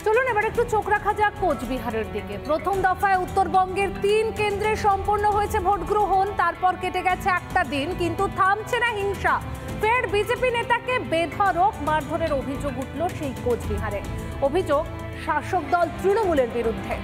চলুন এবার একটু চোখ রাখা যাক কোচবিহারের দিকে। প্রথম দফায় উত্তরবঙ্গের ৩ কেন্দ্রে সম্পন্ন হয়েছে ভোট গ্রহণ। তারপর কেটে গেছে একটা দিন, কিন্তু থামছে না হিংসা। ফের বিজেপি নেতাকে বেধড়ক মারধরের অভিযোগ উঠল সেই কোচবিহারে। অভিযোগ শাসক দল তৃণমূলের বিরুদ্ধে।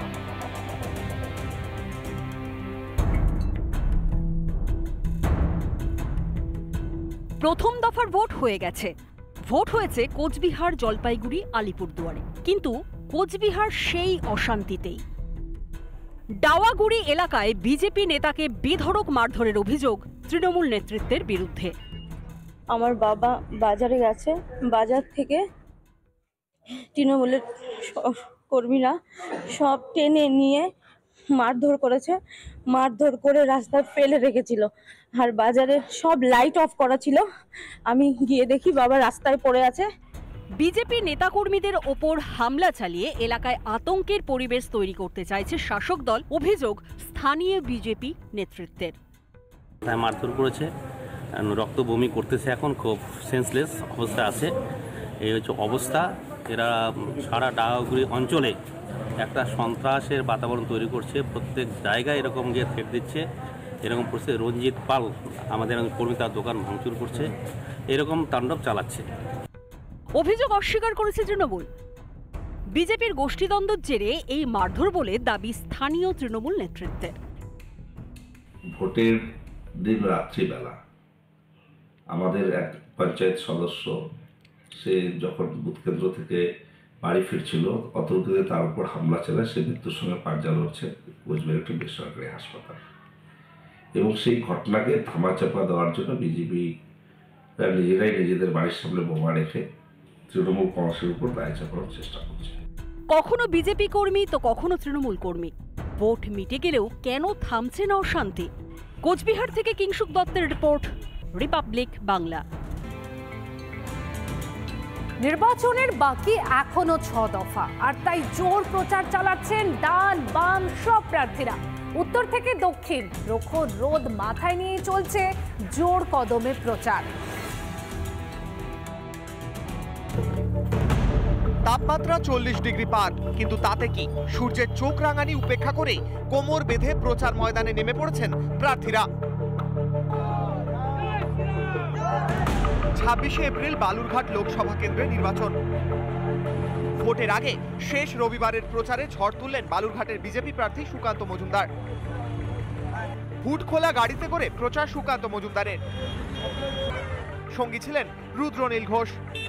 প্রথম দফার ভোট হয়ে গেছে। ভোট হয়েছে কোচবিহার, জলপাইগুড়ি, আলিপুরদুয়ারে। কিন্তু কোচবিহার সেই অশান্তিতেই। ডাওয়াগুড়ি এলাকায় বিজেপি নেতাকে বেধড়ক মারধরের অভিযোগ তৃণমূল নেতৃত্বের বিরুদ্ধে। আমার বাবা বাজারে গেছে, বাজার থেকে তৃণমূলের কর্মীরা সব টেনে নিয়ে মারধর করেছে। মারধর করে রাস্তায় ফেলে রেখেছিল, আর বাজারে সব লাইট অফ করা ছিল। আমি গিয়ে দেখি বাবা রাস্তায় পড়ে আছে। বিজেপি নেতাকর্মীদের ওপর হামলা চালিয়ে এলাকায় আতঙ্কের পরিবেশ তৈরি করতে চাইছে শাসক দল। অভিযোগ স্থানীয় বিজেপি নেতৃত্বের। মারধর করেছে, রক্ত বমি করতেছে, এখন খুব সেন্সলেস অবস্থা আছে। এই হচ্ছে অবস্থা। এরা সারা ডাওয়াগুড়ি অঞ্চলে একটা সন্ত্রাসের বাতাবরণ তৈরি করছে। প্রত্যেক জায়গায় এরকম গিয়ে থ্রেট দিচ্ছে। এরকম পরিস্থিতি রঞ্জিত পাল আমাদের কর্মী তার দোকান ভাঙচুর করছে, এরকম তাণ্ডব চালাচ্ছে। অভিযোগ অস্বীকার করেছে তৃণমূল। বিজেপির গোষ্ঠীদ্বন্দ্বের জেরে এই মারধর বলে দাবি স্থানীয় তৃণমূল নেতৃত্বের। ভোটের দিন রাত্রিবেলা আমাদের এক পঞ্চায়েত সদস্য, সে যখন বুথ কেন্দ্র থেকে বাড়ি ফিরছিল, অতর্কিতে তার উপর হামলা চালায়। সে মৃত্যুর সঙ্গে পাঞ্জা লড়ছে কোচবিহার একটি বেসরকারি হাসপাতাল। এবং সেই ঘটনাকে ধামাচাপা দেওয়ার জন্য বিজেপি নিজেরাই নিজেদের বাড়ির সামনে বোমা রেখে তৃণমূল কংগ্রেসের উপর দায় চাপানোর চেষ্টা করছে। কখনো বিজেপি কর্মী তো কখনো তৃণমূল কর্মী। ভোট মিটে গেলেও কেন থামছে না অশান্তি? কোচবিহার থেকে কিংশুক দত্তের রিপোর্ট, রিপাবলিক বাংলা। নির্বাচনের বাকি এখনো 6 দফা, আর তাই জোর প্রচার চালাচ্ছেন ডান বাম সব প্রার্থীরা। উত্তর থেকে দক্ষিণ প্রখর রোদ মাথায় নিয়ে চলছে জোর কদমে প্রচার। তাপমাত্রা 40 ডিগ্রি পার, কিন্তু তাতে কি? সূর্যের চোখ রাঙানি উপেক্ষা করে কোমর বেঁধে প্রচার ময়দানে নেমে পড়েছেন প্রার্থীরা। 26শে এপ্রিল বালুরঘাট লোকসভা কেন্দ্রে নির্বাচন। ভোটের আগে শেষ রবিবারের প্রচারে ঝড় তুললেন বালুরঘাটের বিজেপি প্রার্থী সুকান্ত মজুমদার। হুড খোলা গাড়িতে করে প্রচার সুকান্ত মজুমদারের। সঙ্গী ছিলেন রুদ্রনীল ঘোষ।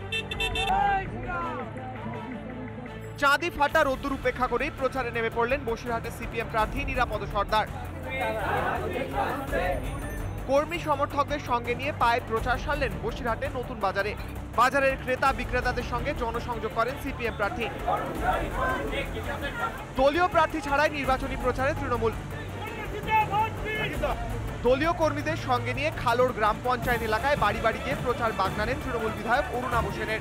চাঁদি ফাটা রোদ্দুর উপেক্ষা করে প্রচারে নেমে পড়লেন বসিরহাটের সিপিএম প্রার্থী নিরাপদ সর্দার। কর্মী সমর্থকদের সঙ্গে নিয়ে পায়ের প্রচার সারলেন বসিরহাটের নতুন বাজারে। বাজারের ক্রেতা বিক্রেতাদের সঙ্গে জনসংযোগ করেন সিপিএম প্রার্থী। দলীয় প্রার্থী ছাড়াই নির্বাচনী প্রচারে তৃণমূল। দলীয় কর্মীদের সঙ্গে নিয়ে খালোড় গ্রাম পঞ্চায়েত এলাকায় বাড়ি বাড়ি গিয়ে প্রচার বাগনা নেন তৃণমূল বিধায়ক অরুণাভ সেনের।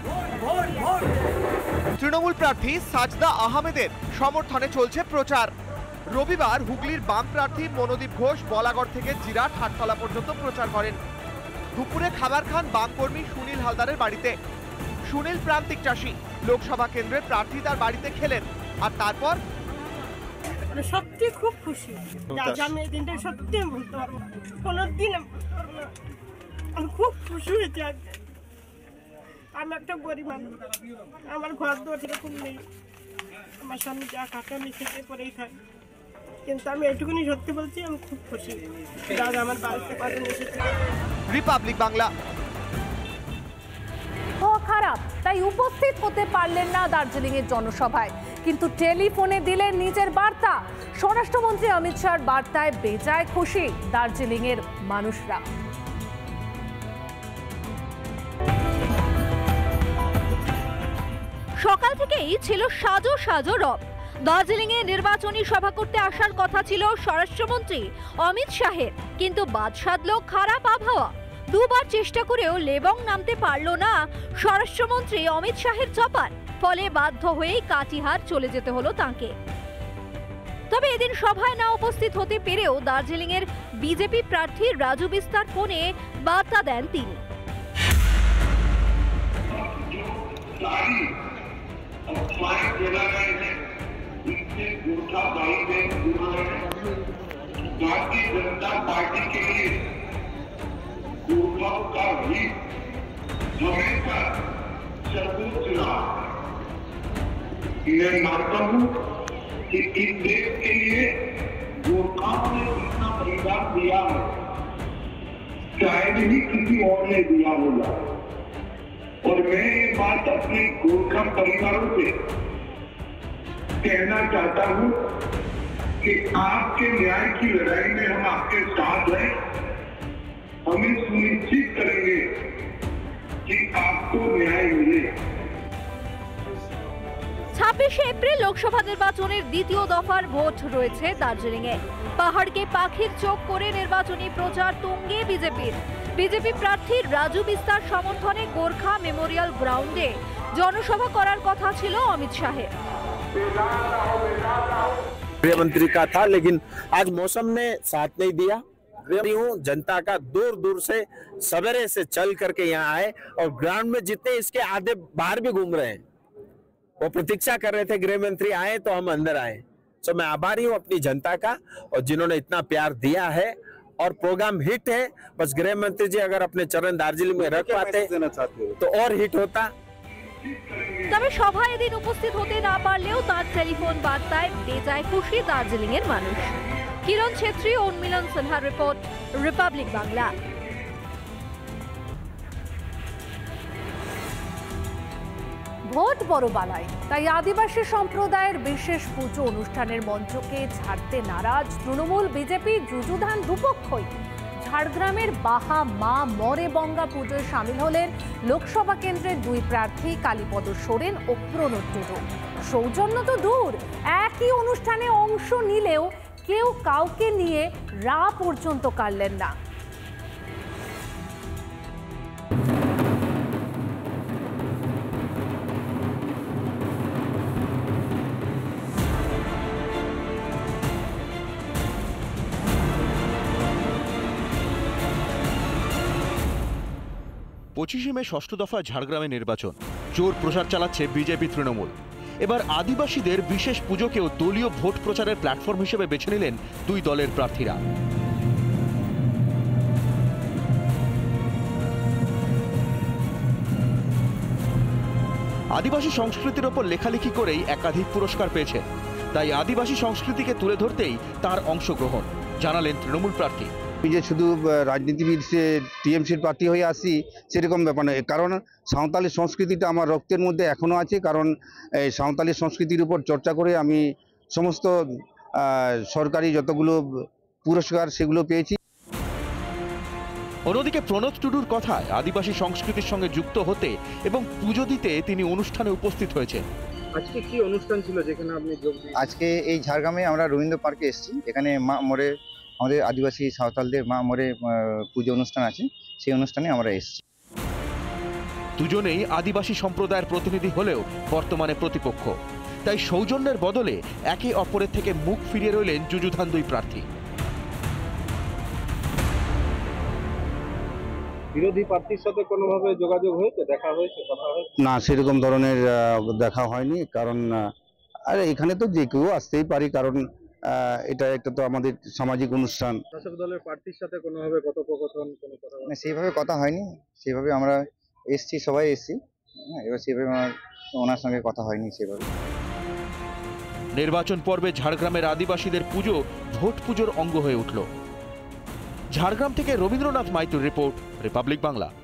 তৃণমূল প্রার্থী সাজদা আহমেদের সমর্থনে চলছে প্রচার। রবিবার হুগলির বাম প্রার্থী মনোদীপ ঘোষ বলাগড় থেকে জিরাট হাটতলা পর্যন্ত প্রচার করেন। দুপুরে খাবার খান বাম কর্মী সুনীল হালদারের বাড়িতে। সুনীল প্রান্তিক চাষী, লোকসভা কেন্দ্রের প্রার্থী তার বাড়িতে খেলেন। আর তারপর সত্যি খুব খুশি। আমি এই দিনটা সত্যি বলতে পারবো, কোনোদিন আমি খুব খুশি হয়েছি। আমি একটা গরিব মানুষ, আমার ঘর দোর এরকম নেই। আমার স্বামী যা খাতে আমি খেতে পরেই খাই, কিন্তু আমি এটুকুনি সত্যি বলছি, আমি খুব খুশি। দাদা আমার বাড়িতে কদিন এসেছে। রিপাবলিক বাংলা। খারাপ, তাই উপস্থিত হতে পারলেন না দার্জিলিং এর জনসভায়, কিন্তু টেলিফোনে দিলেন নিজের বার্তা। স্বরাষ্ট্রমন্ত্রী অমিত শাহর বার্তায় বেজায় খুশি দার্জিলিং এর মানুষরা। সকাল থেকেই ছিল সাজো সাজো রব। দার্জিলিংয়ে নির্বাচনী সভা করতে আসার কথা ছিল স্বরাষ্ট্রমন্ত্রী অমিত শাহের, কিন্তু বাদ সাধল খারাপ আবহাওয়া। দুবার চেষ্টা করেও লেবং নামতে পারল না স্বরাষ্ট্রমন্ত্রী অমিত শাহের চপার, ফলে বাধ্য হয়েই কাটিহার চলে যেতে হলো তাঁকে। তবে এদিন সভায় না উপস্থিত হতে পেরেও দার্জিলিংয়ের বিজেপি প্রার্থী রাজু বিস্তার ফোনে বার্তা দেন তিনি। और फ्लाइट देना गोरखा भाई बहन भारतीय जनता पार्टी के लिए गोरखाओं का हित हमेशा सर्वोच्च रहा। मैं मानता हूं कि इस देश के लिए गोरखाओं ने जितना बलिदान दिया है शायद ही किसी और ने दिया होगा। और मैं ये बात अपने गोरखा परिवारों से कहना चाहता हूं कि आपके न्याय की लड़ाई में हम आपके साथ हैं। हमें सुनिश्चित करेंगे कि आपको न्याय मिले। 26 এপ্রিল লোকসভা নির্বাচনের দ্বিতীয় দফার ভোট রয়েছে দার্জিলিংয়ে। পাহাড়কে পাখির চোখ করে নির্বাচনী প্রচার তুঙ্গে বিজেপি প্রার্থী রাজু বিস্তার সমর্থনে গোর্খা মেমোরিয়াল গ্রাউন্ডে জনসভা করার কথা ছিল অমিত শাহের। गृहमंत्री का था, लेकिन आज मौसम ने साथ नहीं दिया। जनता का दूर दूर से सवेरे से चल करके यहाँ आए और ग्राउंड में जितने इसके आधे बाहर भी घूम रहे हैं, वो प्रतीक्षा कर रहे थे गृह मंत्री आए तो हम अंदर आए। तो मैं आभारी हूँ अपनी जनता का और जिन्होंने इतना प्यार दिया है और प्रोग्राम हिट है। बस गृह मंत्री जी अगर अपने चरण दार्जिलिंग में रख पाते तो और हिट होता। তবে সভায় এদিন উপস্থিত হতে না পারলেও তার টেলিফোন বার্তায় বেজায় খুশি দার্জিলিং এর মানুষ। কিরণ ছেত্রী, উন্মিলন সিনহার রিপোর্ট, রিপাবলিক বাংলা। ভোট বড় বালাই, তাই আদিবাসী সম্প্রদায়ের বিশেষ পুজো অনুষ্ঠানের মঞ্চকে ছাড়তে নারাজ তৃণমূল বিজেপি যুযুধান দুপক্ষই। ঝাড়গ্রামের বাহা মা মরে বঙ্গা পুজোয় সামিল হলেন লোকসভা কেন্দ্রের দুই প্রার্থী কালীপদ সোরেন ও প্রণব টুডু। সৌজন্য তো দূর, একই অনুষ্ঠানে অংশ নিলেও কেউ কাউকে নিয়ে রা পর্যন্ত কাড়লেন না। পঁচিশে মে ষষ্ঠ দফা ঝাড়গ্রামে নির্বাচন, জোর প্রচার চালাচ্ছে বিজেপি তৃণমূল। এবার আদিবাসীদের বিশেষ পুজোকেও দলীয় ভোট প্রচারের প্ল্যাটফর্ম হিসেবে বেছে নিলেন দুই দলের প্রার্থীরা। আদিবাসী সংস্কৃতির ওপর লেখালেখি করেই একাধিক পুরস্কার পেয়েছেন, তাই আদিবাসী সংস্কৃতিকে তুলে ধরতেই তার অংশগ্রহণ জানালেন তৃণমূল প্রার্থী। যে শুধু রাজনীতিবিদ সে টিএমসির প্রার্থী হয়ে আসি সেরকম ব্যাপার নয়, কারণ সাঁওতালি সংস্কৃতিটা আমার রক্তের মধ্যে এখনও আছে। কারণ এই সাঁওতালি সংস্কৃতির উপর চর্চা করে আমি সমস্ত সরকারি যতগুলো পুরস্কার সেগুলো পেয়েছি। অন্যদিকে প্রণব টুডুর কথায় আদিবাসী সংস্কৃতির সঙ্গে যুক্ত হতে এবং পুজো দিতে তিনি অনুষ্ঠানে উপস্থিত হয়েছেন। আজকে কি অনুষ্ঠান ছিল যেখানে আপনি যোগ দিয়েছেন? আজকে এই ঝাড়গ্রামে আমরা রবীন্দ্র পার্কে এসেছি, এখানে মা মরে আমাদের আদিবাসী সাঁওতালদের মা মরে পুজো অনুষ্ঠান আছে, সেই অনুষ্ঠানে আমরা এসেছি। দুজনেই আদিবাসী সম্প্রদায়ের প্রতিনিধি হলেও বর্তমানে প্রতিপক্ষ, তাই সৌজন্যের বদলে একে অপরের থেকে মুখ ফিরিয়ে রইলেন যুযুধান দুই প্রার্থী। বিরোধী প্রার্থীর সাথে কোনোভাবে যোগাযোগ হয়েছে, দেখা হয়েছে, কথা হয়েছে? না, সেরকম ধরনের দেখা হয়নি, কারণ আরে এখানে তো যে কেউ আসতেই পারি, কারণ এটা একটা তো আমাদের সামাজিক অনুষ্ঠান। শাসক দলের প্রার্থীর সাথে কোনোভাবে কথোপকথন, কোনো কথা? না, সেইভাবে কথা হয়নি, সেইভাবে আমরা এসছি, সবাই এসছি, এবার সেভাবে আমার ওনার সঙ্গে কথা হয়নি সেভাবে। নির্বাচন পর্বে ঝাড়গ্রামের আদিবাসীদের পুজো ভোট পুজোর অঙ্গ হয়ে উঠল। ঝাড়গ্রাম থেকে রবীন্দ্রনাথ মাইতির রিপোর্ট, রিপাবলিক বাংলা।